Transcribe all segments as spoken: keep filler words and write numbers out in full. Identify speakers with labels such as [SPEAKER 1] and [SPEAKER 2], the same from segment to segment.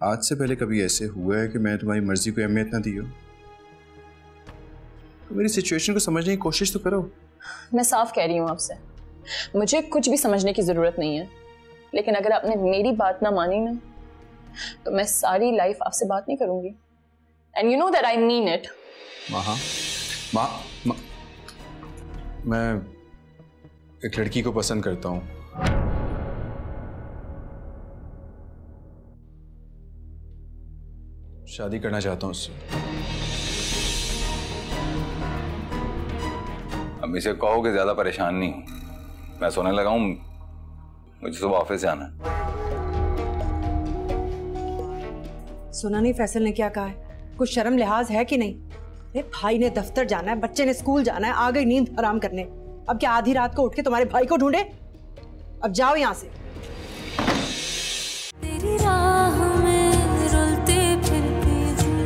[SPEAKER 1] आज से पहले कभी ऐसे हुआ है कि मैं तुम्हारी मर्जी को अहमियत ना दी हो? तो मेरी सिचुएशन को समझने की कोशिश तो करो।
[SPEAKER 2] मैं साफ कह रही हूँ आपसे, मुझे कुछ भी समझने की जरूरत नहीं है, लेकिन अगर आपने मेरी बात ना मानी ना तो मैं सारी लाइफ आपसे बात नहीं करूंगी। And you know that I mean it.
[SPEAKER 1] माँ माँ माँ मैं एक लड़की को पसंद करता हूँ। शादी करना चाहता हूँ उससे।
[SPEAKER 3] अम्मी से कहो कि ज्यादा परेशान नहीं हूं, मैं सोने लगा हूं, मुझे सुबह ऑफिस जाना है।
[SPEAKER 4] सुना नहीं फैसल ने क्या कहा है? कुछ शर्म लिहाज है कि नहीं? ए, भाई ने दफ्तर जाना है, बच्चे ने स्कूल जाना है, आ गई नींद हराम करने। अब क्या आधी रात को उठ के तुम्हारे भाई को ढूंढे? अब जाओ यहाँ से। तेरी राह में रुलते फिरते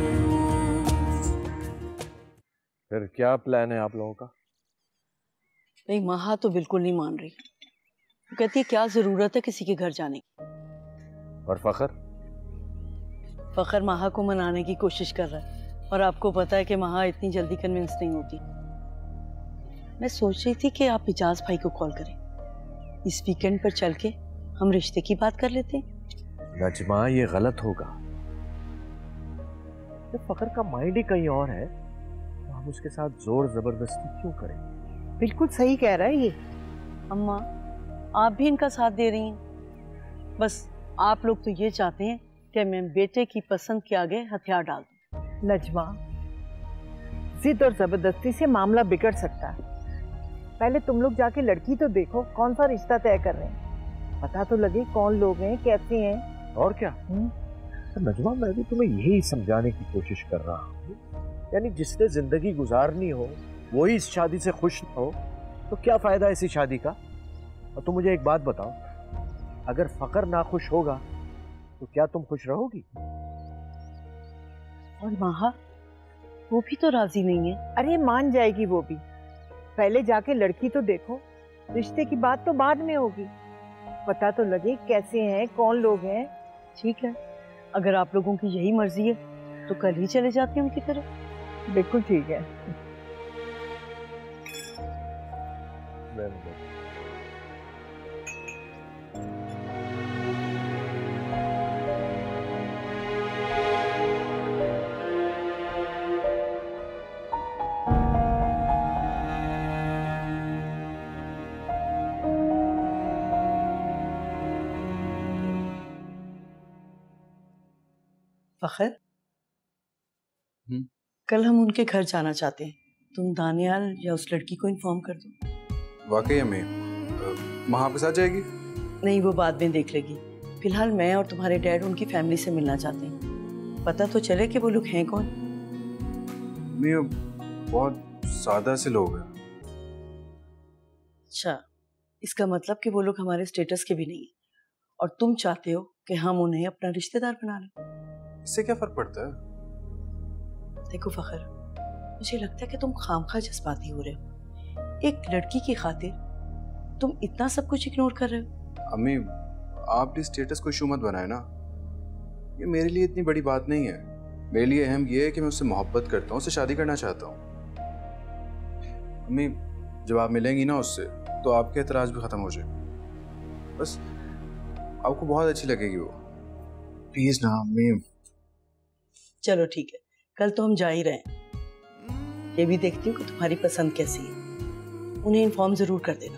[SPEAKER 5] फिर क्या प्लान है आप लोगों का?
[SPEAKER 6] नहीं, महा तो बिल्कुल नहीं मान रही। वो कहती है क्या जरूरत है किसी के घर जाने की।
[SPEAKER 5] और फखर?
[SPEAKER 6] फखर महा को मनाने की कोशिश कर रहा है, और आपको पता है कि महा इतनी जल्दी कन्विंस नहीं होती। मैं सोच रही थी कि आप इजाज भाई को कॉल करें, इस वीकेंड पर चल के हम रिश्ते की बात कर लेते हैं।
[SPEAKER 5] नजमा, ये गलत होगा। तो फखर का माइंड ही कहीं और है, तो हम उसके साथ जोर जबरदस्ती क्यों करें?
[SPEAKER 4] बिल्कुल सही कह रहा है ये।
[SPEAKER 6] अम्मा, आप भी इनका साथ दे रही हैं। बस आप लोग तो ये चाहते हैं कि मैं बेटे की पसंद के आगे हथियार डाल दूं।
[SPEAKER 7] नजमा, जिद और जबरदस्ती से मामला बिगड़ सकता है। पहले तुम लोग जाके लड़की तो देखो, कौन सा रिश्ता तय कर रहे हैं, पता तो लगे कौन लोग हैं, कैसे हैं।
[SPEAKER 5] और क्या? तो नजमा, मैं भी तुम्हें यही समझाने की कोशिश कर रहा हूँ, यानी जिसने जिंदगी गुजारनी हो वही इस शादी से खुश हो, तो क्या फायदा ऐसी शादी का? और तुम मुझे एक बात बताओ, अगर फकर ना खुश होगा तो क्या तुम खुश रहोगी?
[SPEAKER 6] और महा, वो भी तो राजी नहीं है।
[SPEAKER 7] अरे मान जाएगी वो भी, पहले जाके लड़की तो देखो, रिश्ते की बात तो बाद में होगी, पता तो लगे कैसे हैं, कौन लोग हैं।
[SPEAKER 6] ठीक है, अगर आप लोगों की यही मर्जी है तो कल ही चले जाते हैं उनकी तरफ।
[SPEAKER 7] बिल्कुल ठीक है।
[SPEAKER 6] फखर,
[SPEAKER 1] हम्म?
[SPEAKER 6] कल हम उनके घर जाना चाहते हैं, तुम दानियाल या उस लड़की को इन्फॉर्म कर दो।
[SPEAKER 1] वाकई अम्मी, माँ आपके साथ जाएगी?
[SPEAKER 6] नहीं, वो बाद में देख लेगी। फिलहाल मैं और तुम्हारे डैड उनकी फैमिली से मिलना चाहते हैं, पता तो चले कि वो लोग हैं कौन।
[SPEAKER 1] मैं बहुत सादा से लोग हैं।
[SPEAKER 6] अच्छा, इसका मतलब कि वो लोग हमारे स्टेटस के भी नहीं है, और तुम चाहते हो कि हम उन्हें अपना रिश्तेदार बना लें।
[SPEAKER 1] इससे क्या फर्क पड़ता है?
[SPEAKER 6] देखो फखर, मुझे लगता है कि तुम खामखा जज्बाती हो रहे हो। एक लड़की की खातिर तुम इतना सब कुछ इग्नोर कर रहे हो।
[SPEAKER 1] अम्मी, आप भी स्टेटस को इशू मत बनाए ना, ये मेरे लिए इतनी बड़ी बात नहीं है। मेरे लिए अहम ये है कि मैं उससे मोहब्बत करता हूँ, उससे शादी करना चाहता हूँ। अम्मी, जब आप मिलेंगी ना उससे तो आपके एतराज भी खत्म हो जाए, बस आपको बहुत अच्छी लगेगी वो। प्लीज ना अम्मी।
[SPEAKER 6] चलो ठीक है, कल तो हम जा ही रहे हैं। ये भी देखती हूँ कि तुम्हारी पसंद कैसी है, उन्हें इन्फॉर्म जरूर कर देना।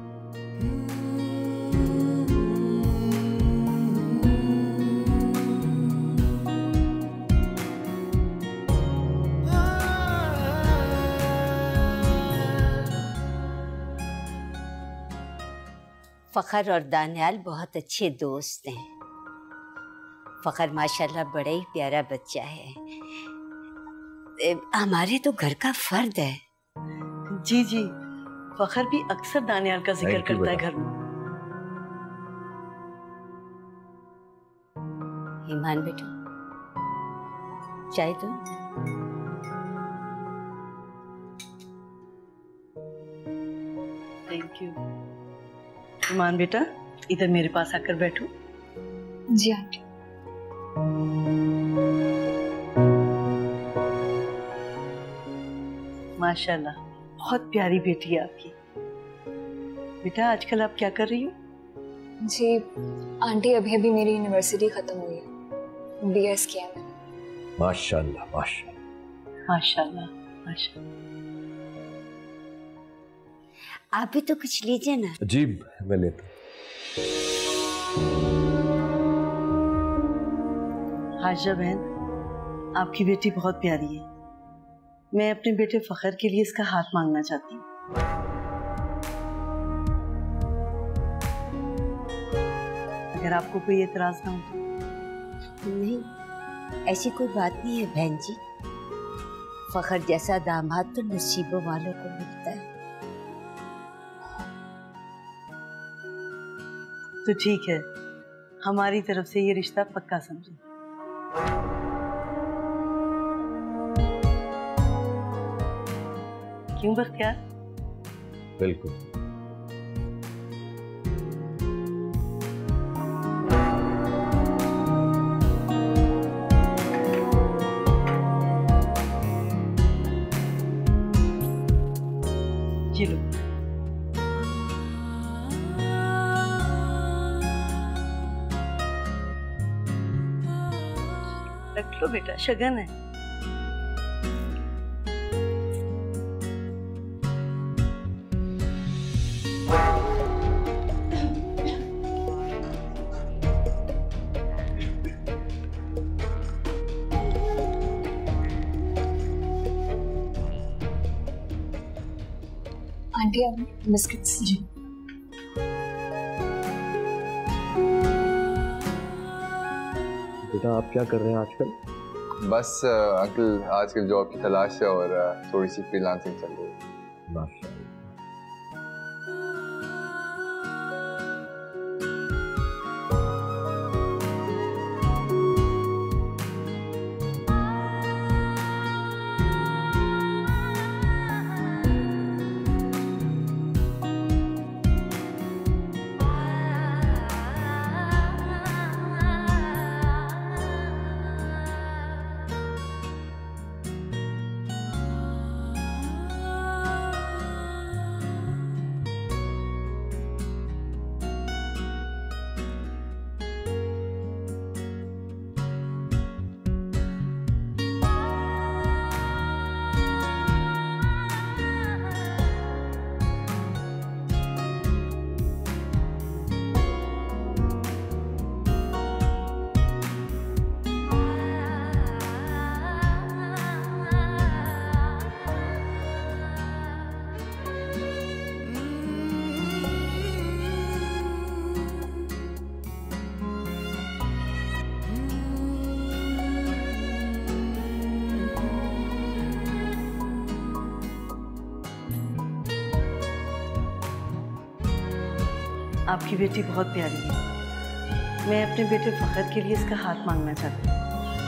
[SPEAKER 8] फखर और दानियाल बहुत अच्छे दोस्त हैं। फखर माशाल्लाह बड़ा ही प्यारा बच्चा है, हमारे तो घर का फर्द है।
[SPEAKER 6] जी जी, फखर भी अक्सर दानियाल का जिक्र करता है घर में।
[SPEAKER 8] ईमान बेटो, चाय दो।
[SPEAKER 6] Thank you. ईमान बेटा, इधर मेरे पास आकर बैठो।
[SPEAKER 2] जी आंटी।
[SPEAKER 6] माशाल्लाह, बहुत प्यारी बेटी है आपकी। बेटा आजकल आप क्या कर रही हो?
[SPEAKER 2] जी आंटी, अभी अभी मेरी यूनिवर्सिटी खत्म हुई है, बी एस किया मैंने।
[SPEAKER 5] माशाल्लाह माशाल्लाह
[SPEAKER 6] माशाल्लाह माशाल्लाह।
[SPEAKER 8] आप भी तो कुछ लीजिए ना।
[SPEAKER 5] जी मैं लेता।
[SPEAKER 6] हाजिरा बहन, आपकी बेटी बहुत प्यारी है। मैं अपने बेटे फखर के लिए इसका हाथ मांगना चाहती हूँ। अगर आपको कोई एतराज ना हो तो।
[SPEAKER 8] नहीं, ऐसी कोई बात नहीं है बहन जी। फखर जैसा दामाद तो नसीबों वालों को मिलता है।
[SPEAKER 6] तो ठीक है, हमारी तरफ से ये रिश्ता पक्का समझो। क्यों बख्तियार?
[SPEAKER 5] बिल्कुल।
[SPEAKER 6] ये लो। रख लो बेटा, शगन है।
[SPEAKER 2] आंटी आप बिस्किट्स। जी
[SPEAKER 5] बेटा आप क्या कर रहे हैं आजकल?
[SPEAKER 9] बस अंकल आजकल जॉब की तलाश है और uh, थोड़ी सी फ्रीलांसिंग चल रही है।
[SPEAKER 5] माशाल्लाह।
[SPEAKER 6] आपकी बेटी बहुत प्यारी है। मैं अपने बेटे फखर के लिए इसका हाथ मांगना चाहती हूँ।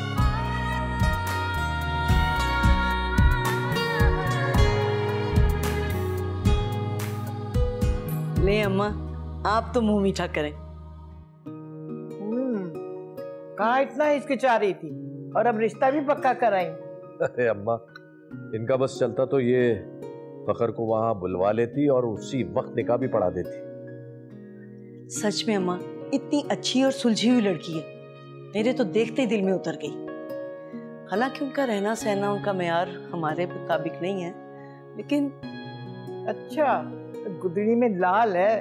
[SPEAKER 6] ले अम्मा, आप तो मुंह मीठा करें।
[SPEAKER 7] हम्म, कहाँ इतना हिचकिचा रही थी और अब रिश्ता भी पक्का कराई।
[SPEAKER 5] अरे अम्मा, इनका बस चलता तो ये फखर को वहां बुलवा लेती और उसी वक्त निकाह भी पढ़ा देती।
[SPEAKER 6] सच में अम्मा, इतनी अच्छी और सुलझी हुई लड़की है, मेरे तो देखते ही दिल में उतर गई। हालांकि उनका रहना सहना, उनका मेयार हमारे मुताबिक नहीं है, लेकिन
[SPEAKER 7] अच्छा, गुदड़ी में लाल है।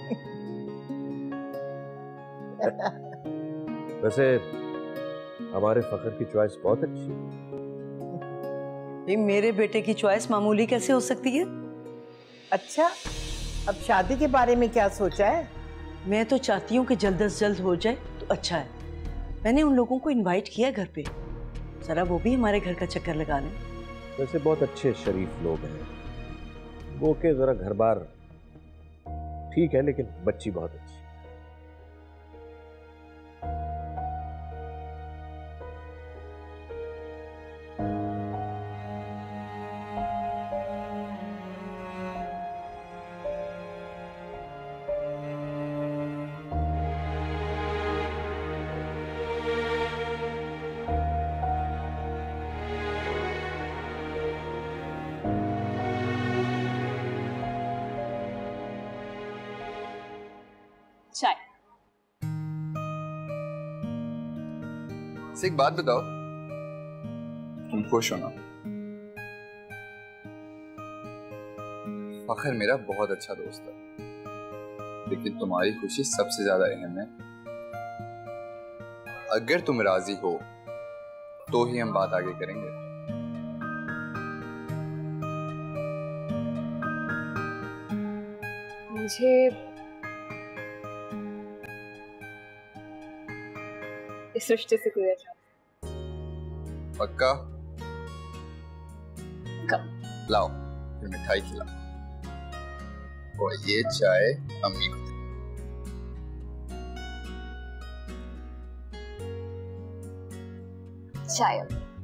[SPEAKER 5] वैसे हमारे फखर की चॉइस बहुत अच्छी है।
[SPEAKER 6] ये मेरे बेटे की चॉइस मामूली कैसे हो सकती है?
[SPEAKER 7] अच्छा, अब शादी के बारे में क्या सोचा है?
[SPEAKER 6] मैं तो चाहती हूँ कि जल्द से जल्द हो जाए तो अच्छा है। मैंने उन लोगों को इनवाइट किया घर पे, जरा वो भी हमारे घर का चक्कर लगा लें।
[SPEAKER 5] वैसे बहुत अच्छे शरीफ लोग हैं वो, के जरा घर बार ठीक है, लेकिन बच्ची बहुत अच्छी।
[SPEAKER 9] वैसे एक बात बताओ, तुम खुश हो ना? फखर मेरा बहुत अच्छा दोस्त है, लेकिन तुम्हारी खुशी सबसे ज्यादा अहम है। अगर तुम राजी हो तो ही हम बात आगे करेंगे।
[SPEAKER 2] मुझे इस रिश्ते से कोई अच्छा
[SPEAKER 9] पक्का?
[SPEAKER 2] कब?
[SPEAKER 9] लाओ फिर मिठाई खिलाओ, और ये चाय अम्मी को।
[SPEAKER 2] चाय।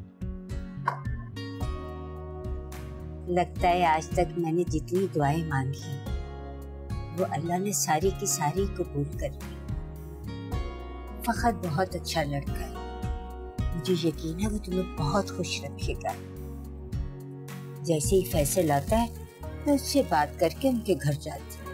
[SPEAKER 8] लगता है आज तक मैंने जितनी दुआएं मांगी वो अल्लाह ने सारी की सारी कबूल कर ली। फखर बहुत अच्छा लड़का है, मुझे यकीन है वो तुम्हें बहुत खुश रखेगा। जैसे ही फैसल आता है मैं उससे बात करके उनके घर जाती हूँ।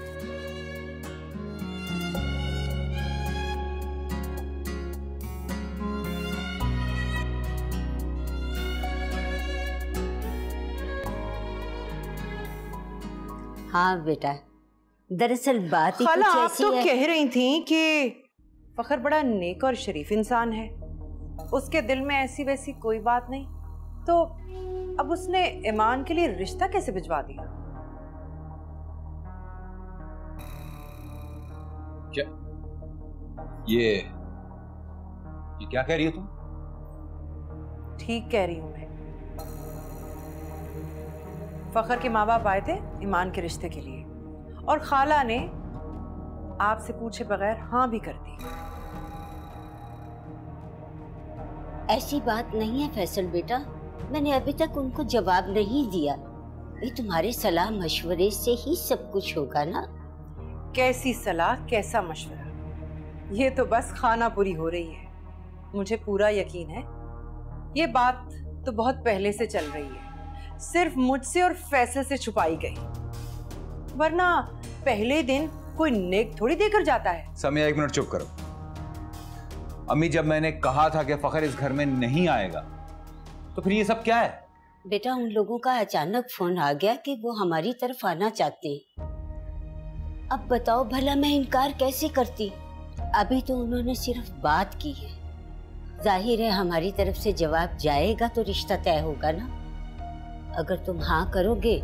[SPEAKER 8] हाँ बेटा, दरअसल बात ही
[SPEAKER 4] खाला
[SPEAKER 8] कुछ
[SPEAKER 4] आप
[SPEAKER 8] ऐसी
[SPEAKER 4] तो
[SPEAKER 8] है। कह
[SPEAKER 4] रही थी कि फखर बड़ा नेक और शरीफ इंसान है, उसके दिल में ऐसी वैसी कोई बात नहीं, तो अब उसने ईमान के लिए रिश्ता कैसे भिजवा दिया?
[SPEAKER 3] क्या ये ये क्या कह रही हो तुम?
[SPEAKER 4] ठीक कह रही हूं मैं। फखर के माँ बाप आए थे ईमान के रिश्ते के लिए, और खाला ने आपसे पूछे बगैर हाँ भी कर दी।
[SPEAKER 8] ऐसी बात नहीं है फैसल बेटा, मैंने अभी तक उनको जवाब नहीं दिया। ये तुम्हारे सलाह मशवरे से ही सब कुछ होगा ना।
[SPEAKER 4] कैसी सलाह, कैसा मशवरा, ये तो बस खाना पूरी हो रही है। मुझे पूरा यकीन है ये बात तो बहुत पहले से चल रही है, सिर्फ मुझसे और फैसल से छुपाई गई, वरना पहले दिन कोई नेक थोड़ी देकर जाता है।
[SPEAKER 3] समय एक मिनट चुप करो। अम्मी, जब मैंने कहा था कि फखर इस घर में नहीं आएगा तो फिर ये सब क्या है?
[SPEAKER 8] बेटा उन लोगों का अचानक फोन आ गया कि वो हमारी तरफ आना चाहते हैं। अब बताओ भला मैं इनकार कैसे करती? अभी तो उन्होंने सिर्फ बात की है, जाहिर है हमारी तरफ से जवाब जाएगा तो रिश्ता तय होगा ना। अगर तुम हाँ करोगे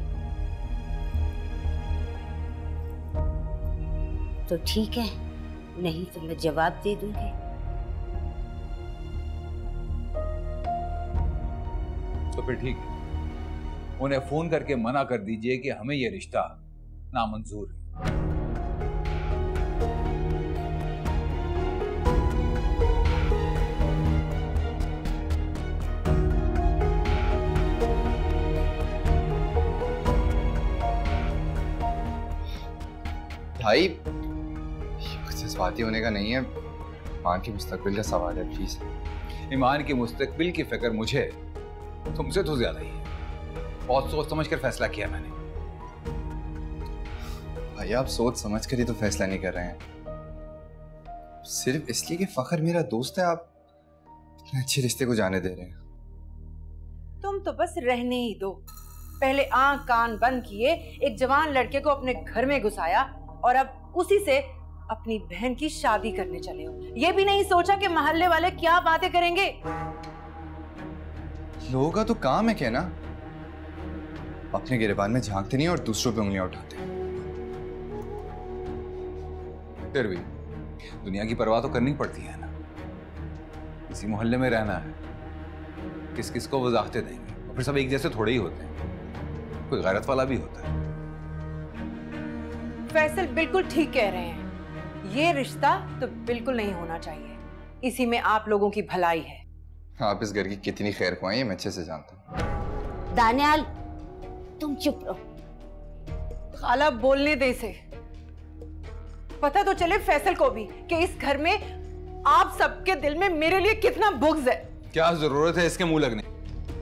[SPEAKER 8] तो ठीक है, नहीं तो मैं जवाब दे दूंगी।
[SPEAKER 3] तो फिर ठीक है, उन्हें फोन करके मना कर दीजिए कि हमें यह रिश्ता नामंजूर है।
[SPEAKER 9] भाई जज्बाती होने का नहीं है, ईमान के मुस्तकबिल का सवाल है, प्लीज।
[SPEAKER 3] ईमान के मुस्तकबिल की फिक्र मुझे तुमसे तो ज्यादा ही है। बहुत सोच समझ कर फैसला किया मैंने।
[SPEAKER 9] भाई आप सोच समझ कर ही तो फैसला नहीं कर रहे हैं, सिर्फ इसलिए कि फखर मेरा दोस्त है आप इतने अच्छे रिश्ते को जाने दे रहे हैं।
[SPEAKER 4] तुम तो बस रहने ही दो। पहले आंख कान बंद किए एक जवान लड़के को अपने घर में घुसाया, और अब उसी से अपनी बहन की शादी करने चले हो। ये भी नहीं सोचा कि मोहल्ले वाले क्या बातें करेंगे।
[SPEAKER 9] लोगों का तो काम है कहना, अपने गिरेबान में झांकते नहीं और दूसरों पे उंगलियां उठाते।
[SPEAKER 3] फिर भी दुनिया की परवाह तो करनी पड़ती है ना। इसी मोहल्ले में रहना है, किस किस को वजाहतें देंगे, और फिर सब एक जैसे थोड़े ही होते हैं, कोई गैरत वाला भी होता है।
[SPEAKER 4] फैसल बिल्कुल ठीक कह रहे हैं, ये रिश्ता तो बिल्कुल नहीं होना चाहिए। इसी में आप लोगों की भलाई है।
[SPEAKER 9] आप इस घर की कितनी खैर ख्वाही है मैं अच्छे से जानता हूँ।
[SPEAKER 8] दानियाल तुम चुप रहो।
[SPEAKER 4] खाला बोलने दे से, पता तो चले फैसल को भी कि इस घर में आप सबके दिल में मेरे लिए कितना बुग़्ज़ है।
[SPEAKER 3] क्या जरूरत है इसके मुंह लगने?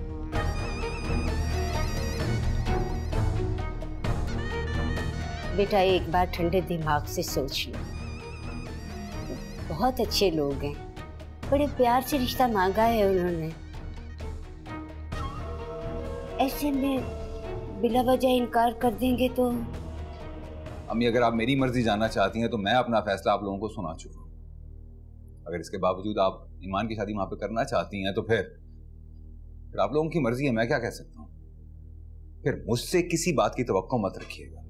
[SPEAKER 8] बेटा एक बार ठंडे दिमाग से सोच लो, बहुत अच्छे लोग हैं बड़े प्यार से रिश्ता मांगा है उन्होंने। ऐसे में बिला वजह इनकार कर देंगे तो।
[SPEAKER 3] अम्मी, अगर आप मेरी मर्जी जानना चाहती हैं तो मैं अपना फैसला आप लोगों को सुना चुका हूँ। अगर इसके बावजूद आप ईमान की शादी वहां पे करना चाहती हैं तो फिर फिर आप लोगों की मर्जी है, मैं क्या कह सकता हूँ। फिर मुझसे किसी बात की तवक्को मत रखिएगा।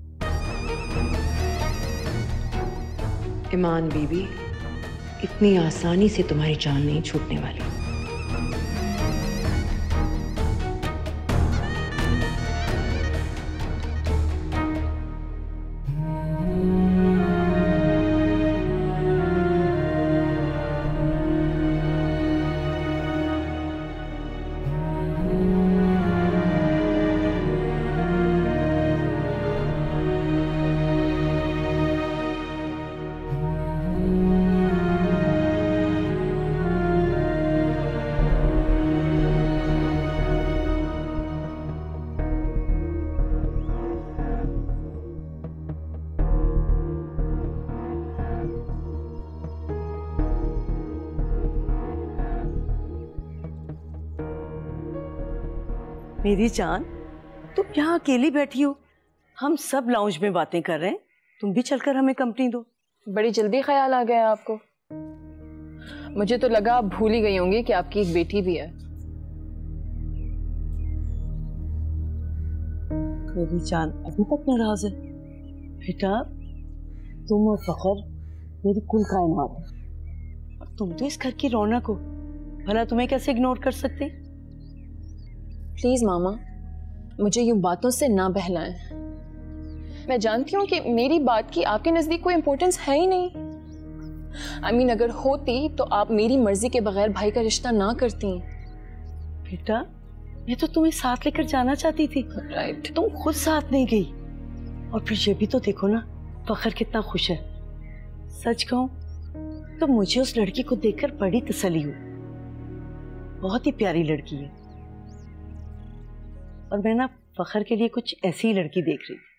[SPEAKER 4] ईमान बीबी, इतनी आसानी से तुम्हारी जान नहीं छूटने वाली।
[SPEAKER 6] मेरी जान, तुम यहाँ अकेली बैठी हो, हम सब लाउंज में बातें कर रहे हैं, तुम भी चलकर हमें कंपनी दो।
[SPEAKER 2] बड़ी जल्दी ख्याल आ गया आपको। मुझे तो लगा आप भूल ही गई होंगी कि आपकी एक बेटी भी है।
[SPEAKER 6] मेरी जान अभी तक नाराज है। बेटा, तुम और फखर मेरी कुल कायनात है और तुम तो इस घर की रौनक हो, भला तुम्हें कैसे इग्नोर कर सकते।
[SPEAKER 2] प्लीज मामा, मुझे यूं बातों से ना बहलाएं। मैं जानती हूँ कि मेरी बात की आपके नजदीक कोई इंपॉर्टेंस है ही नहीं। आई I मीन mean, अगर होती तो आप मेरी मर्जी के बगैर भाई का रिश्ता ना करती।
[SPEAKER 6] बेटा, मैं तो तुम्हें साथ लेकर जाना चाहती थी।
[SPEAKER 2] राइट।
[SPEAKER 6] तुम खुद साथ नहीं गई। और फिर ये भी तो देखो ना, फखर कितना खुश है। सच कहूं तो मुझे उस लड़की को देखकर बड़ी तसल्ली हुई। बहुत ही प्यारी लड़की है और मैं ना फखर के लिए कुछ ऐसी ही लड़की देख रही थी।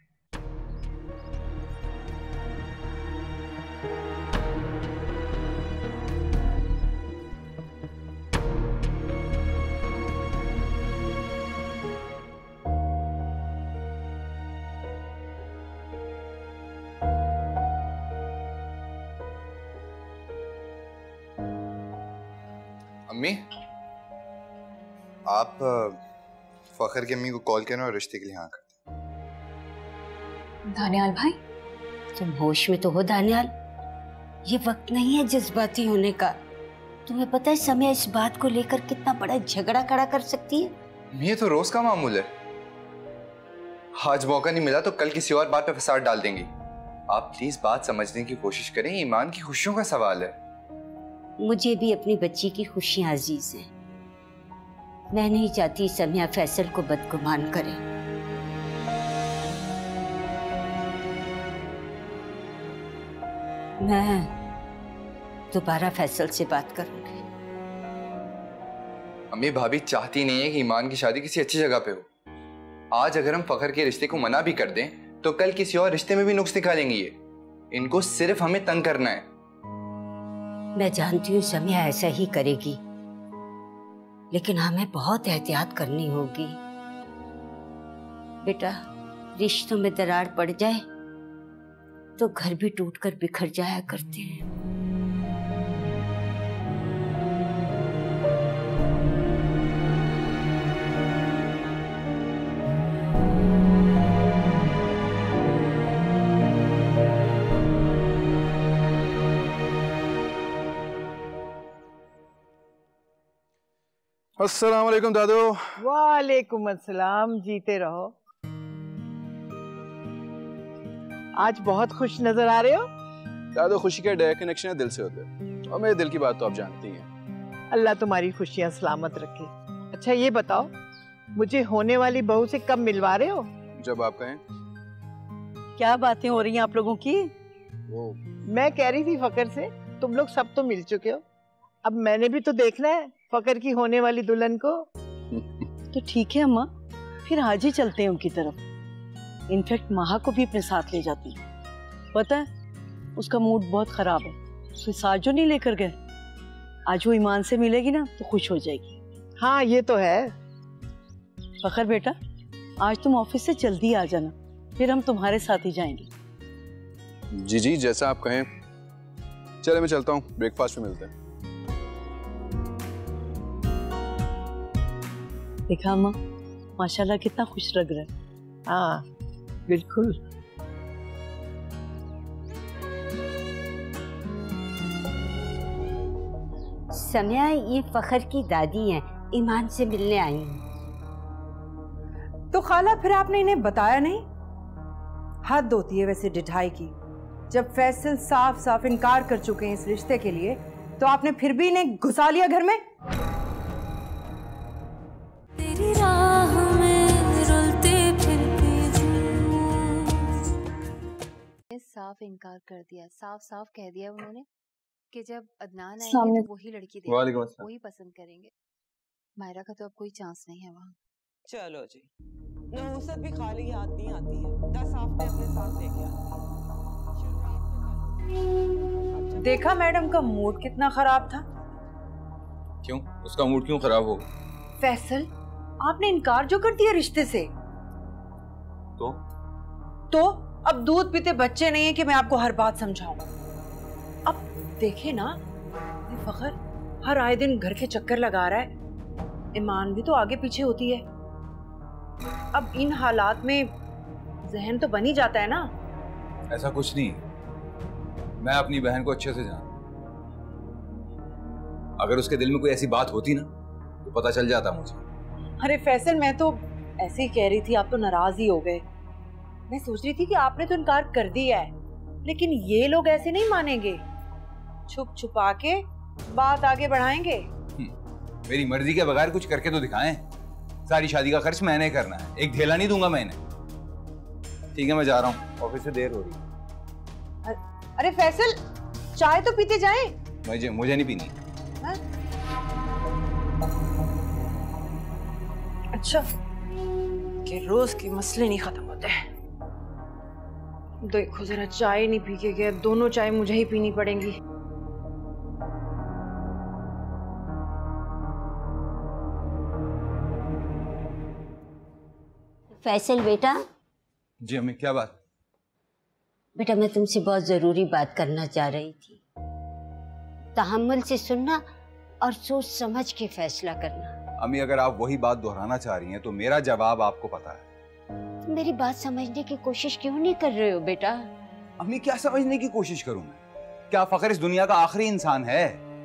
[SPEAKER 9] अम्मी, आप फखर की अम्मी को कॉल करना और रिश्ते के लिए हाँ कर दें।
[SPEAKER 8] दानियाल भाई, तुम होश में तो हो दानियाल? ये वक्त नहीं है जज्बाती होने का। तुम्हें पता है समय इस बात को लेकर कितना बड़ा झगड़ा खड़ा कर सकती है।
[SPEAKER 9] ये तो रोज का मामूल है। आज मौका नहीं मिला तो कल किसी और बात पे फसाद डाल देंगी। आप प्लीज बात समझने की कोशिश करें, ईमान की खुशियों का सवाल है।
[SPEAKER 8] मुझे भी अपनी बच्ची की खुशियां अजीज हैं। मैं नहीं चाहती समिया फैसल को बदगुमान करे। मैं दोबारा फैसल से बात करूंगी।
[SPEAKER 9] अम्मी, भाभी चाहती नहीं है कि ईमान की शादी किसी अच्छी जगह पे हो। आज अगर हम फखर के रिश्ते को मना भी कर दें तो कल किसी और रिश्ते में भी नुक्स निकालेंगे। ये इनको सिर्फ हमें तंग करना है।
[SPEAKER 8] मैं जानती हूँ समिया ऐसा ही करेगी, लेकिन हमें बहुत एहतियात करनी होगी। बेटा, रिश्तों में दरार पड़ जाए तो घर भी टूटकर बिखर जाया करते हैं।
[SPEAKER 1] अस्सलाम वालेकुम दादू।
[SPEAKER 7] वालेकुम अस्सलाम, जीते रहो। आज बहुत खुश नजर आ रहे हो।
[SPEAKER 1] दादू, खुशी के डायरेक्ट कनेक्शन है दिल से होते हैं और मेरे दिल की बात तो आप जानती हैं।
[SPEAKER 7] अल्लाह तुम्हारी खुशियां सलामत रखे। अच्छा ये बताओ, मुझे होने वाली बहू से कब मिलवा रहे हो?
[SPEAKER 1] जब आप कहें।
[SPEAKER 6] क्या बातें हो रही हैं आप लोगों की?
[SPEAKER 1] वो
[SPEAKER 7] मैं कह रही थी फकर से, तुम लोग सब तो मिल चुके हो, अब मैंने भी तो देखना है फकर की होने वाली दुल्हन को।
[SPEAKER 6] तो ठीक है अम्मा, फिर आज ही चलते हैं उनकी तरफ। इनफैक्ट माहा को भी अपने साथ ले जाती है। पता है उसका मूड बहुत खराब है, उसके साथ जो नहीं लेकर गए। आज वो ईमान से मिलेगी ना तो खुश हो जाएगी।
[SPEAKER 7] हाँ ये तो है।
[SPEAKER 6] फखर बेटा, आज तुम ऑफिस से जल्दी आ जाना, फिर हम तुम्हारे साथ ही जाएंगे।
[SPEAKER 1] जी जी, जैसा आप कहें। चले मैं चलता हूँ, ब्रेकफास्ट में मिलते हैं।
[SPEAKER 6] देखा अम्मा, माशाल्लाह कितना खुश लग रहा है।
[SPEAKER 7] हाँ बिल्कुल।
[SPEAKER 8] समिया, ये फखर की दादी हैं, ईमान से मिलने आई हैं।
[SPEAKER 4] तो खाला फिर आपने इन्हें बताया नहीं? हद होती है वैसे डिठाई की। जब फैसल साफ साफ इनकार कर चुके हैं इस रिश्ते के लिए, तो आपने फिर भी इन्हें घुसा लिया घर में।
[SPEAKER 10] तेरी राह में रुलते फिरते
[SPEAKER 11] साफ इनकार कर दिया, साफ साफ कह दिया उन्होंने कि जब अदनान आएंगे तो वही लड़की देखेंगे, वही पसंद करेंगे। मायरा का तो अब कोई चांस नहीं है वहाँ।
[SPEAKER 12] चलो जी, नहुसत भी खाली हाथ नहीं आती है, दस हफ्ते अपने साथ लेके आती है।
[SPEAKER 4] देखा मैडम का मूड कितना खराब था।
[SPEAKER 3] क्यों? उसका मूड क्यों खराब हो?
[SPEAKER 4] फैसल, आपने इनकार जो कर दिया रिश्ते से,
[SPEAKER 3] तो
[SPEAKER 4] तो अब दूध पीते बच्चे नहीं है कि मैं आपको हर बात समझाऊं। अब देखे ना, ये फखर हर आए दिन घर के चक्कर लगा रहा है, ईमान भी तो आगे पीछे होती है। अब इन हालात में जहन तो बन ही जाता है ना।
[SPEAKER 3] ऐसा कुछ नहीं, मैं अपनी बहन को अच्छे से जानता। अगर उसके दिल में कोई ऐसी बात होती ना तो पता चल जाता मुझे।
[SPEAKER 4] अरे फैसल, मैं तो ऐसे ही कह रही थी, आप तो नाराज ही हो गए। मैं सोच रही थी कि आपने तो इनकार कर दिया है, लेकिन ये लोग ऐसे नहीं मानेंगे, छुप छुपा के बात आगे बढ़ाएंगे।
[SPEAKER 3] मेरी मर्जी के बगैर कुछ करके तो दिखाएं। सारी शादी का खर्च मैंने करना है, एक ढेला नहीं दूंगा मैंने। ठीक है, मैं जा रहा हूँ, ऑफिस से देर हो रही है।
[SPEAKER 4] अरे फैसल, चाय तो पीते जाएं।
[SPEAKER 3] मुझे मुझे नहीं पीनी।
[SPEAKER 4] हा? अच्छा, कि रोज के मसले नहीं खत्म होते हैं। देखो जरा, चाय नहीं पी के गया, दोनों चाय मुझे ही पीनी पड़ेंगी।
[SPEAKER 8] फैसल बेटा।
[SPEAKER 3] जी अम्मी, क्या बात?
[SPEAKER 8] बेटा, मैं तुमसे बहुत जरूरी बात करना चाह रही थी। तहम्मुल से सुनना और सोच समझ के फैसला करना।
[SPEAKER 3] अम्मी, अगर आप वही बात दोहराना चाह रही हैं तो मेरा जवाब आपको पता है।
[SPEAKER 8] तुम मेरी बात समझने की कोशिश क्यों नहीं कर रहे हो बेटा?
[SPEAKER 3] अम्मी, क्या समझने की कोशिश करूं मैं? क्या फखर इस दुनिया का आखिरी इंसान है?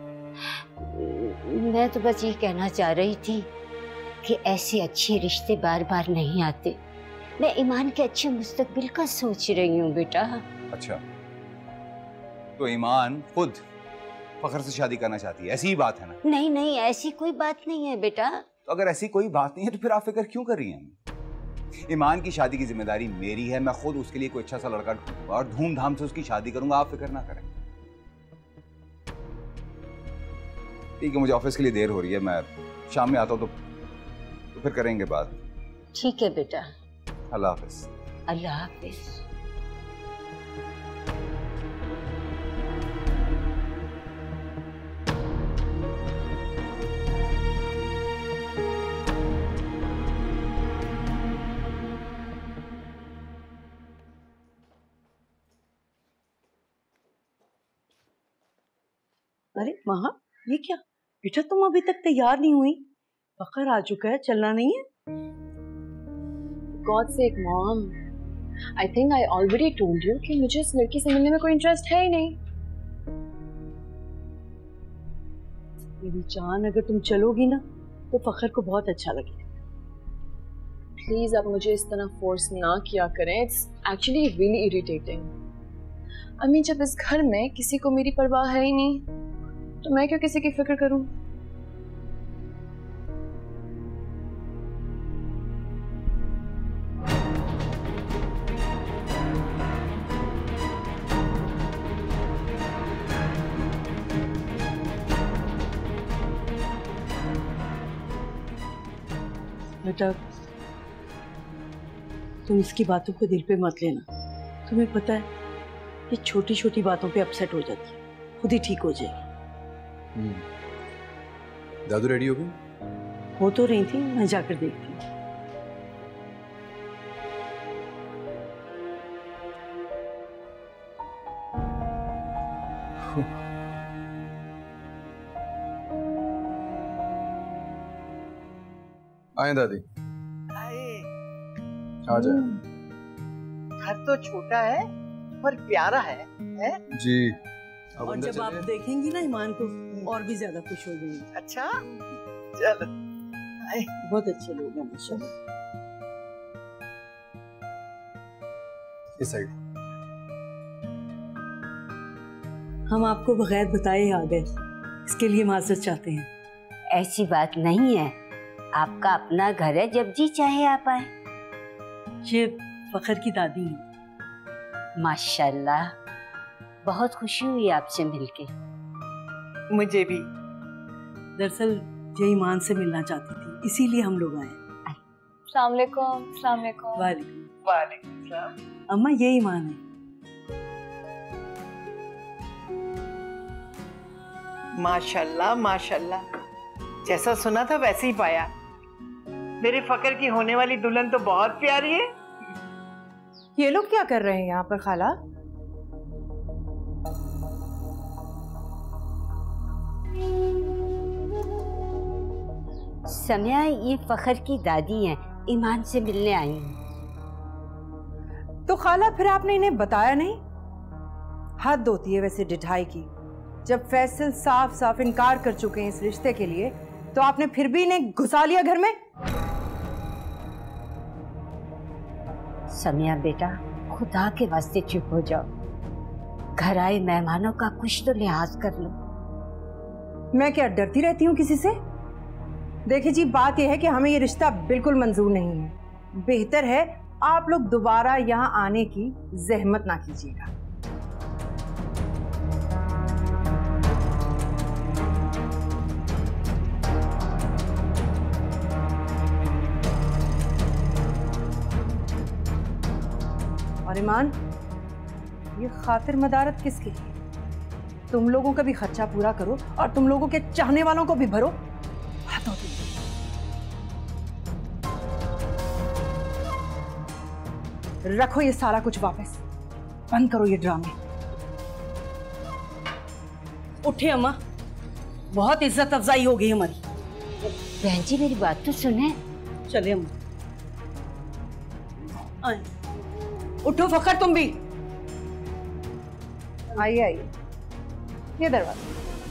[SPEAKER 8] मैं तो बस ये कहना चाह रही थी कि ऐसे अच्छे रिश्ते बार बार नहीं आते। मैं ईमान के अच्छे मुस्तकबिल का सोच रही हूँ बेटा।
[SPEAKER 3] अच्छा, तो ईमान खुद फखर से शादी करना चाहती है, ऐसी ही बात है ना?
[SPEAKER 8] नहीं नहीं, ऐसी कोई बात नहीं है बेटा।
[SPEAKER 3] तो अगर ऐसी कोई बात नहीं है तो फिर आप फिक्र क्यों कर रही हैं? ईमान की शादी की जिम्मेदारी मेरी है, मैं खुद उसके लिए कोई अच्छा सा लड़का ढूंढूंगा और धूमधाम से उसकी शादी करूंगा, आप फिक्र ना करें। ठीक है, मुझे ऑफिस के लिए देर हो रही है, मैं शाम में आता हूँ तो, तो फिर करेंगे बात।
[SPEAKER 8] ठीक है बेटा।
[SPEAKER 3] अल्लाह हाफिज।
[SPEAKER 8] अल्लाह हाफिज।
[SPEAKER 6] अरे महा, ये क्या बेटा, तुम अभी तक तैयार नहीं हुई? फखर आ चुका है, चलना नहीं है?
[SPEAKER 2] God sake, Mom. I think I already told you कि मुझे इस लड़की से मिलने में कोई इंटरेस्ट है ही नहीं।
[SPEAKER 6] मेरी जान, अगर तुम चलोगी ना तो फखर को बहुत अच्छा लगेगा।
[SPEAKER 2] प्लीज आप मुझे इस तरह फोर्स ना किया करें। It's actually really irritating. I mean, जब इस घर में किसी को मेरी परवाह है ही नहीं तो मैं क्यों किसी की फिक्र करूं?
[SPEAKER 6] बेटा, तुम इसकी बातों को दिल पे मत लेना। तुम्हें पता है ये छोटी छोटी बातों पे अपसेट हो जाती है, खुद ही ठीक हो जाएगी।
[SPEAKER 1] दादू रेडी हो गई?
[SPEAKER 6] हो तो रही थी, मैं जाकर देखती हूँ।
[SPEAKER 1] आए दादी।
[SPEAKER 7] आए।
[SPEAKER 1] आ जाए।
[SPEAKER 7] घर तो छोटा है पर प्यारा है, है?
[SPEAKER 1] जी।
[SPEAKER 6] और जब आप देखेंगी ना ईमान को और भी ज्यादा खुश हो जाएंगे।
[SPEAKER 7] अच्छा चलो। आए।
[SPEAKER 6] बहुत अच्छे लोग हैं माशाल्लाह।
[SPEAKER 1] इस साइड।
[SPEAKER 6] हम आपको बगैर बताए आ गए, इसके लिए माजरत चाहते हैं।
[SPEAKER 8] ऐसी बात नहीं है, आपका अपना घर है, जब जी चाहे आप आए।
[SPEAKER 6] ये फखर की दादी है।
[SPEAKER 8] माशाल्लाह, बहुत खुशी हुई आपसे मिलके।
[SPEAKER 7] मुझे भी।
[SPEAKER 6] दरअसल ये ईमान से मिलना चाहती थी, इसीलिए हम लोग आए।
[SPEAKER 2] अस्सलाम वालेकुम। अस्सलाम वालेकुम।
[SPEAKER 6] वालेकुम।
[SPEAKER 7] वालेकुम सलाम।
[SPEAKER 6] अम्मा ये ईमान है।
[SPEAKER 7] माशाल्लाह माशाल्लाह, जैसा सुना था वैसे ही पाया। मेरे फकर की होने वाली दुल्हन तो बहुत प्यारी है।
[SPEAKER 4] ये लोग क्या कर रहे हैं यहाँ पर खाला?
[SPEAKER 8] समिया, ये फखर की दादी हैं, ईमान से मिलने आई हैं।
[SPEAKER 4] तो खाला फिर आपने इन्हें बताया नहीं? हद होती है वैसे डिठाई की। जब फैसल साफ साफ इनकार कर चुके हैं इस रिश्ते के लिए, तो आपने फिर भी इन्हें घुसा लिया घर में।
[SPEAKER 8] समिया बेटा, खुदा के वास्ते चुप हो जाओ। घर आए मेहमानों का कुछ तो लिहाज कर लो।
[SPEAKER 4] मैं क्या डरती रहती हूँ किसी से? देखिए जी, बात यह है कि हमें ये रिश्ता बिल्कुल मंजूर नहीं है। बेहतर है आप लोग दोबारा यहाँ आने की जहमत ना कीजिएगा। और ईमान, ये खातिर मदारत किसकी है? तुम लोगों का भी खर्चा पूरा करो और तुम लोगों के चाहने वालों को भी भरो। हाथ होती रखो ये सारा कुछ वापस। बंद करो ये ड्रामे।
[SPEAKER 6] उठे अम्मा, बहुत इज्जत अफजाई हो गई हमारी।
[SPEAKER 8] बहन जी मेरी बात तो सुने।
[SPEAKER 6] चले अम्मा। आए। उठो फखर, तुम भी
[SPEAKER 4] आइए आइए, ये दरवाजा।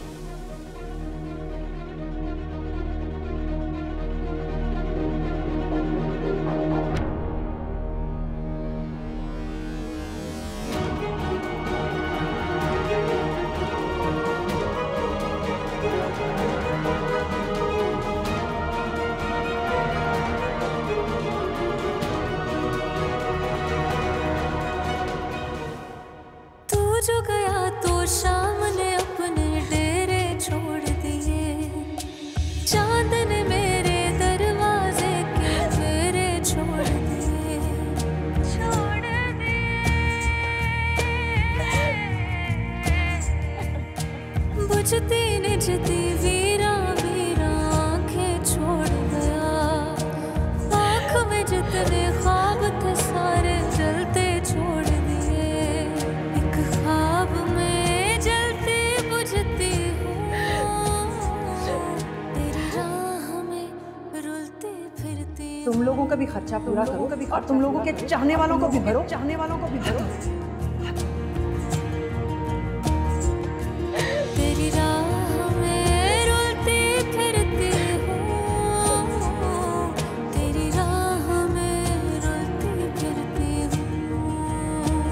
[SPEAKER 10] जो गया तो शाम ने अपने डेरे छोड़ दिए, चांद ने मेरे दरवाजे के फेरे छोड़ दिए, छोड़ दिए। बुझती निजती वीरा वीरा आंखें छोड़ गया, आँख में जितने ख्वाब थे सारे जलते छोड़ दिए।
[SPEAKER 4] तुम लोगों का भी खर्चा पूरा करो और तुम लोगों के चाहने वालों को भी भरो। चाहने वालों को भी भरो।
[SPEAKER 10] तेरी राह में रुलती फिरती हूँ, तेरी राह में रुलती फिरती हूँ।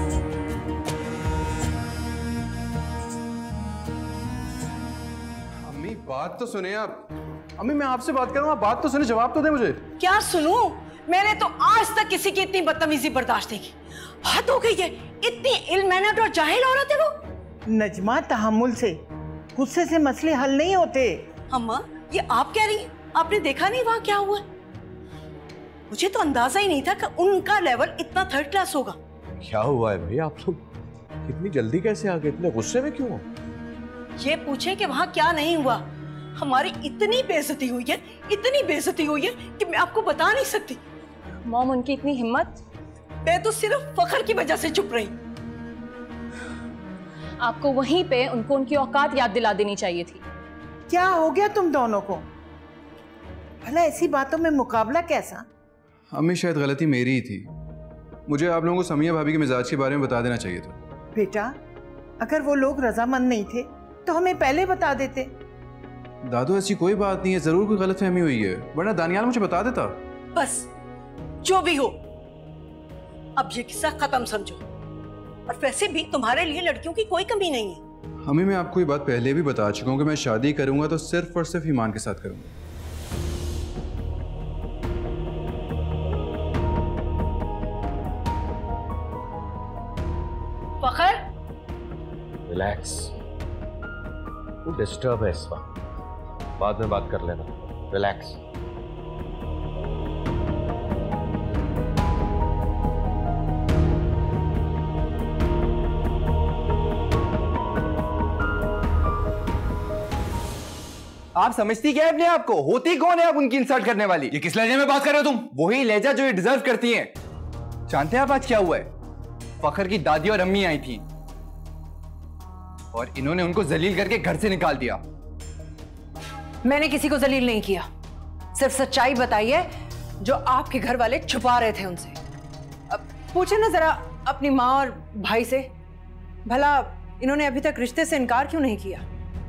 [SPEAKER 1] अम्मी बात तो सुने आप। अम्मी मैं आपसे बात कर रहा हूँ, आप बात तो सुने, जवाब तो दे मुझे।
[SPEAKER 6] क्या सुनूं? मैंने तो आज तक किसी की इतनी बदतमीजी बर्दाश्त नहीं की। हद हो गई है, इतनी इल्म-मैनर्ड और जाहिल औरत है वो।
[SPEAKER 7] नजमा, तहम्मुल से, गुस्से से मसले हल नहीं होते।
[SPEAKER 6] अम्मा, ये आप कह रही हैं? आपने देखा नहीं वहाँ क्या हुआ? मुझे तो अंदाजा ही नहीं था कि उनका लेवल इतना थर्ड क्लास होगा।
[SPEAKER 5] क्या हुआ है भाई, आप लोग इतनी जल्दी कैसे आ गए? इतने गुस्से में क्यों हो?
[SPEAKER 6] ये पूछे कि वहाँ क्या नहीं हुआ। हमारी इतनी बेइज्जती हुई है, इतनी बेइज्जती हुई है कि मैं आपको बता नहीं सकती।
[SPEAKER 2] मॉम, उनकी इतनी हिम्मत।
[SPEAKER 6] मैं तो सिर्फ फखर की वजह से चुप रही।
[SPEAKER 2] आपको वहीं पे उनको उनकी औकात याद दिला देनी चाहिए थी।
[SPEAKER 7] क्या हो गया तुम दोनों को? भला ऐसी बातों में मुकाबला कैसा?
[SPEAKER 1] अम्मी, शायद गलती मेरी ही थी। मुझे आप लोगों को समिया भाभी के मिजाज के बारे में बता देना चाहिए था।
[SPEAKER 7] बेटा, अगर वो लोग रजामंद नहीं थे तो हमें पहले बता देते।
[SPEAKER 1] दादू, ऐसी कोई बात नहीं है, जरूर कोई गलतफहमी हुई है, वरना दानियाल मुझे बता देता।
[SPEAKER 6] बस, जो भी हो, अब ये किस्सा खत्म समझो। और वैसे भी तुम्हारे लिए लड़कियों की कोई कमी नहीं है।
[SPEAKER 1] हमें मैं आपको ये बात पहले भी बता चुका हूँ कि मैं शादी करूंगा तो सिर्फ और सिर्फ ईमान के साथ करूंगा।
[SPEAKER 6] फखर,
[SPEAKER 5] रिलैक्स, तू डिस्टर्ब है इस वक्त, बाद में बात कर लेना। रिलैक्स।
[SPEAKER 9] आप समझती क्या है अपने आप को? होती कौन है आप उनकी इंसल्ट करने वाली?
[SPEAKER 3] ये किस लहजे में बात कर रहे हो तुम?
[SPEAKER 9] वही लहजा जो ये डिजर्व करती हैं। जानते हैं आप आज क्या हुआ है? फखर की दादी और अम्मी आई थी और इन्होंने उनको जलील करके घर से निकाल दिया।
[SPEAKER 4] मैंने किसी को जलील नहीं किया, सिर्फ सच्चाई बताई है जो आपके घर वाले छुपा रहे थे उनसे। अब पूछे ना जरा अपनी माँ और भाई से, भला इन्होंने अभी तक रिश्ते से इनकार क्यों नहीं किया?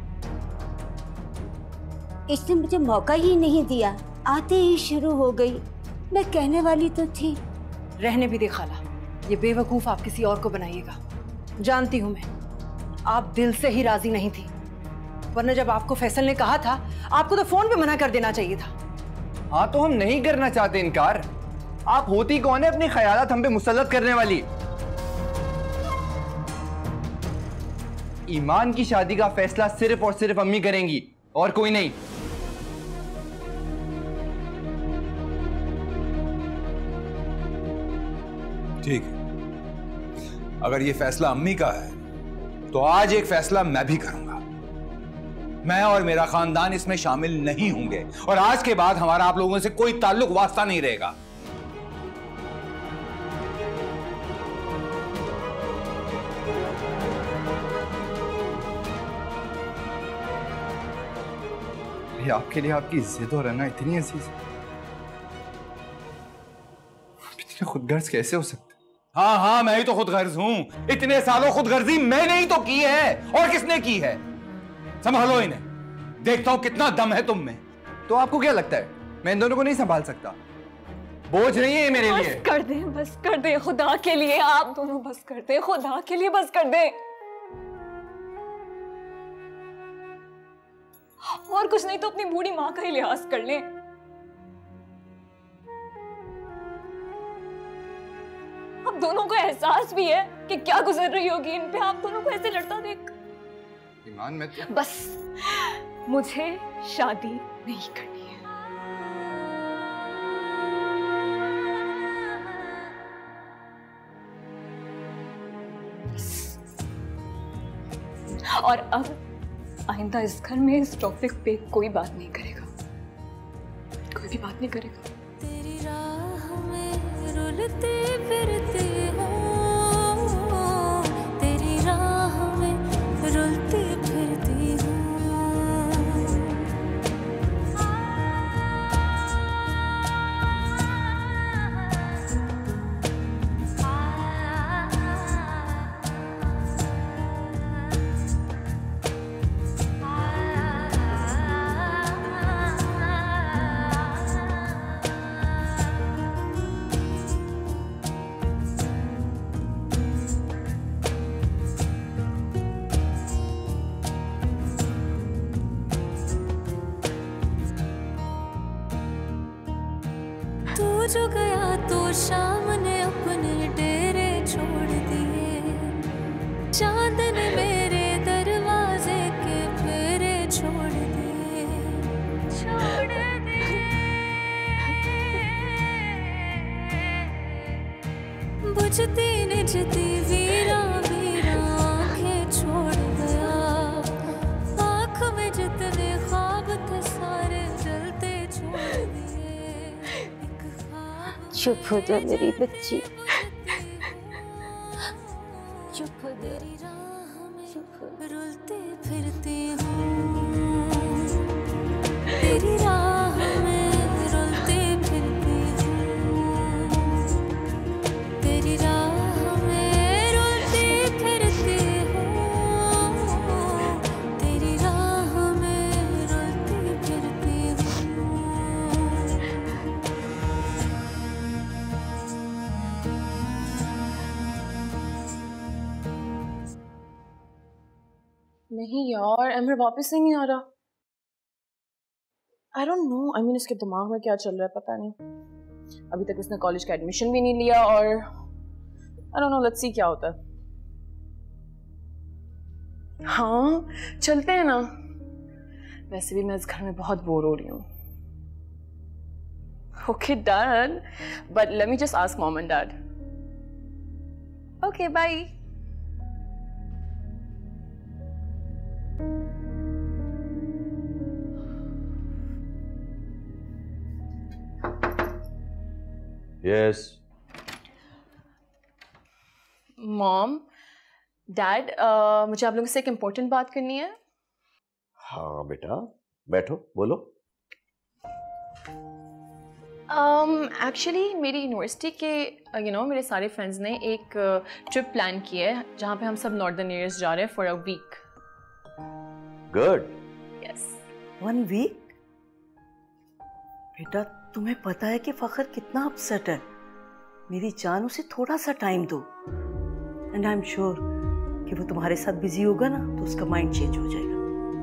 [SPEAKER 8] इसने मुझे मौका ही नहीं दिया, आते ही शुरू हो गई। मैं कहने वाली तो थी।
[SPEAKER 4] रहने भी दे खाला, ये बेवकूफ आप किसी और को बनाइएगा। जानती हूं मैं, आप दिल से ही राजी नहीं थी, वरना जब आपको फैसल ने कहा था आपको तो फोन पे मना कर देना चाहिए था।
[SPEAKER 9] हाँ, तो हम नहीं करना चाहते इनकार। आप होती कौन है अपनी ख्यालात हम पे मुसल्लत करने वाली? ईमान की शादी का फैसला सिर्फ और सिर्फ अम्मी करेंगी और कोई नहीं।
[SPEAKER 3] ठीक है, अगर ये फैसला अम्मी का है तो आज एक फैसला मैं भी करूंगा। मैं और मेरा खानदान इसमें शामिल नहीं होंगे और आज के बाद हमारा आप लोगों से कोई ताल्लुक वास्ता नहीं रहेगा।
[SPEAKER 9] ये आपके लिए आपकी जिद और रहना इतनी अजीज है, इतने खुदगर्ज कैसे हो सकते?
[SPEAKER 3] हाँ हाँ, मैं ही तो खुदगर्ज हूं। इतने सालों खुदगर्जी मैंने ही तो की है, और किसने की है? संभालो इन्हें, देखता हूं कितना दम है तुम में।
[SPEAKER 9] तो आपको क्या लगता है मैं इन दोनों को नहीं संभाल सकता? बोझ नहीं है मेरे लिए।
[SPEAKER 2] बस कर दे, बस कर दे, खुदा के लिए आप दोनों बस कर दे, खुदा के लिए बस कर दे। और कुछ नहीं तो अपनी बूढ़ी माँ का ही लिहाज कर ले। अब दोनों को एहसास भी है कि क्या गुजर रही होगी इन पे, आप दोनों को ऐसे लड़ता देख।
[SPEAKER 9] ईमान, मैं तो...
[SPEAKER 2] बस मुझे शादी नहीं करनी है। और अब आइंदा इस घर में इस टॉपिक पे कोई बात नहीं करेगा, कोई भी बात नहीं करेगा।
[SPEAKER 10] तेरी राह में रुलते फिरते हो, तेरी राह में रुलते फिरती हो। तू जो गया तो शाम ने अपने डेरे छोड़ दिए, चांद ने मेरे दरवाजे के फेरे छोड़ दिए, छोड़ दिए। बुझती निजती वीरा वीरा आंखें छोड़ गया, आँख में जितने ख्वाब
[SPEAKER 8] चुप हो जा मेरी बच्ची, चुप हो जा, चुप हो जा।
[SPEAKER 10] रुलते फिरती हूँ तेरी राह में, रुलते फिरती हूँ तेरी राह में, रुलते फिरती हूँ तेरी राह में, रुलते फिरती हूँ।
[SPEAKER 2] नहीं यार, अमर वापस ही नहीं आ रहा। I don't know, I mean इसके दिमाग में क्या चल रहा है पता नहीं। अभी तक उसने कॉलेज का एडमिशन भी नहीं लिया और I don't know, let's see क्या होता है। हाँ चलते हैं ना, वैसे भी मैं इस घर में बहुत बोर हो रही हूँ। Okay done, but let me just ask mom and dad. Okay bye.
[SPEAKER 5] Yes
[SPEAKER 2] mom dad, मुझे आप लोगों से एक इम्पोर्टेंट बात करनी है।
[SPEAKER 5] हाँ बेटा बैठो, बोलो।
[SPEAKER 2] एक्चुअली um, मेरी यूनिवर्सिटी के you uh, know you know, मेरे सारे फ्रेंड्स ने एक ट्रिप uh, प्लान की है जहाँ पे हम सब नॉर्दर्न एरियाज जा रहे हैं for a week.
[SPEAKER 5] Good.
[SPEAKER 2] Yes.
[SPEAKER 6] One week? बेटा तुम्हें पता है कि फखर कितना अपसेट है। मेरी जान, उसे थोड़ा सा टाइम दो एंड आई एम श्योर कि वो तुम्हारे साथ बिजी होगा ना तो उसका माइंड चेंज हो जाएगा।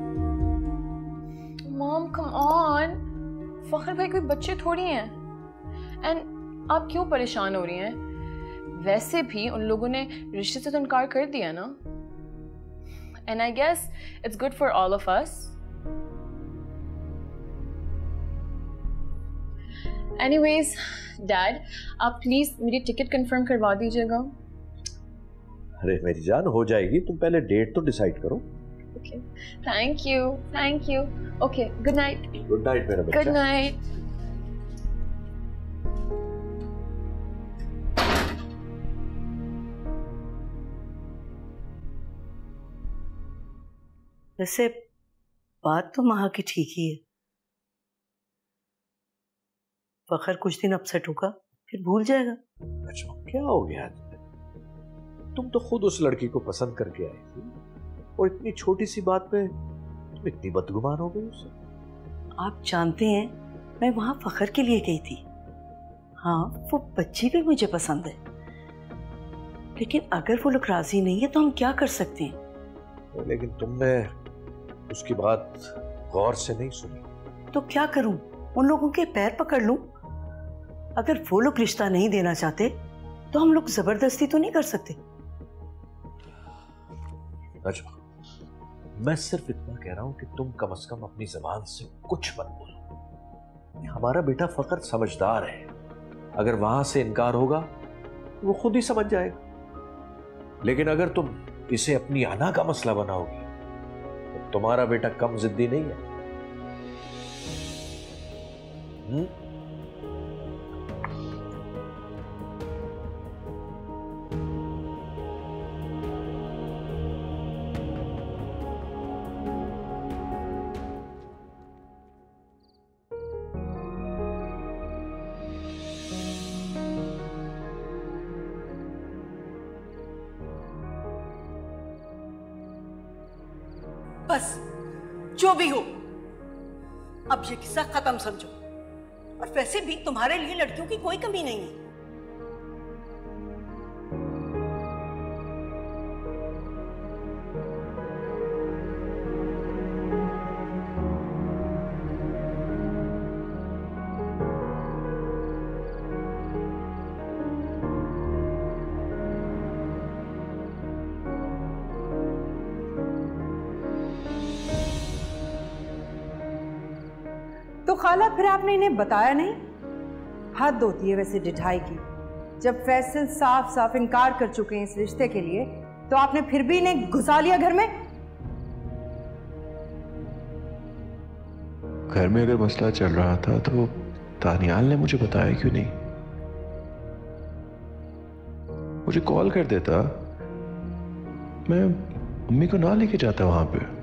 [SPEAKER 2] मॉम कम ऑन, फखर भाई कोई बच्चे थोड़ी हैं एंड आप क्यों परेशान हो रही हैं? वैसे भी उन लोगों ने रिश्ते से तो इनकार कर दिया ना, and I guess it's good for all of us. Anyways dad, आप प्लीज मेरी टिकट कंफर्म करवा दीजिएगा।
[SPEAKER 5] अरे मेरी जान, हो जाएगी, तुम पहले डेट तो डिसाइड करो।
[SPEAKER 2] Okay, thank you thank you. Okay, good night.
[SPEAKER 5] Good night मेरा बच्चा।
[SPEAKER 2] Good night.
[SPEAKER 6] वैसे बात तो महा की ठीक ही है। फखर कुछ दिन अपसेट होगा फिर भूल जाएगा।
[SPEAKER 5] अच्छा क्या हो गया? तुम तो खुद उस लड़की को पसंद करके आई थी और इतनी छोटी सी बात पे तुम इतनी बदगुमान हो गई उससे।
[SPEAKER 6] आप जानते हैं मैं वहां फखर के लिए गई थी। हाँ वो बच्ची भी मुझे पसंद है, लेकिन अगर वो लोग राजी नहीं है तो हम क्या कर सकते हैं?
[SPEAKER 5] लेकिन तुमने उसकी बात गौर से नहीं सुनी।
[SPEAKER 6] तो क्या करूं? उन लोगों के पैर पकड़ लूं? अगर वो लोग रिश्ता नहीं देना चाहते तो हम लोग जबरदस्ती तो नहीं कर सकते।
[SPEAKER 5] नजमा, मैं सिर्फ इतना कह रहा हूं कि तुम कम से कम अपनी जबान से कुछ मत बोलो। हमारा बेटा फखर समझदार है, अगर वहां से इनकार होगा वो खुद ही समझ जाएगा। लेकिन अगर तुम इसे अपनी आना का मसला बनाओगे तो तुम्हारा बेटा कम जिद्दी नहीं है। हुँ?
[SPEAKER 6] बस जो भी हो, अब ये किस्सा खत्म समझो। और वैसे भी तुम्हारे लिए लड़कियों की कोई कमी नहीं है।
[SPEAKER 4] तो खाला फिर आपने इन्हें बताया नहीं? हद होती है वैसे डिठाई की। जब फैसल साफ साफ इनकार कर चुके हैं इस रिश्ते के लिए तो आपने फिर भी इन्हें घुसा लिया घर में।
[SPEAKER 13] घर में अगर मसला चल रहा था तो तानियाल ने मुझे बताया क्यों नहीं? मुझे कॉल कर देता, मैं मम्मी को ना लेके जाता वहां पे।